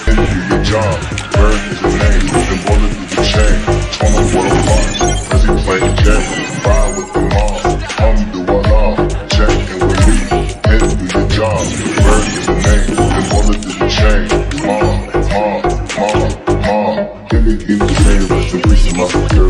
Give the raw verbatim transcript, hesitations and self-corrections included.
and do your job. Bird is the name, then bullet through the chain. twenty water parts, cause he playing game. Ride with the mob, come do what off. Check and we leave, and do your job. Bird is the name, then bullet through the chain. Mom, mom, mom, mom. Give me, give me the name, rest in peace, my security.